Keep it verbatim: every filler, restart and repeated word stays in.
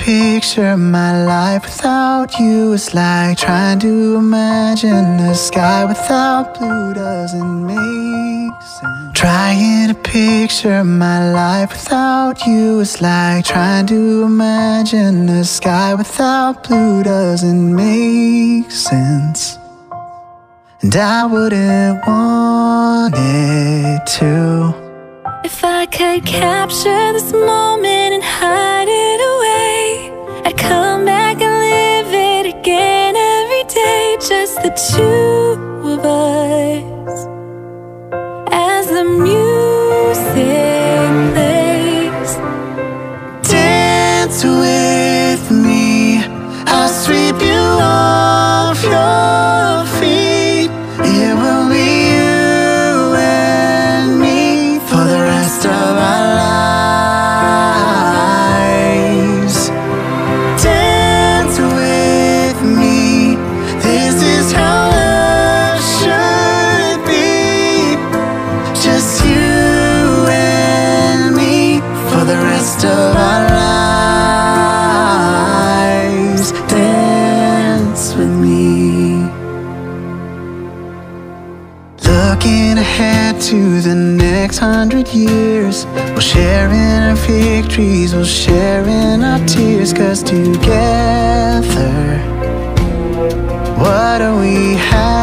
picture of my life without you. It's like trying to imagine the sky without blue doesn't make sense. Trying to picture my life without you. It's like trying to imagine the sky without blue doesn't make sense. And I wouldn't want it to. If I could capture this moment and hide it away, I'd come back and live it again every day. Just the two of us, as the music plays. Dance with me, I'll sweep you off your feet. It will be you and me for the rest of our lives. Dance with me, this is how love should be. Just you and me for the rest of our lives. Dance with me. Looking ahead to the next hundred years, we'll share in our victories, we'll share in our tears. Cause together, what do we have?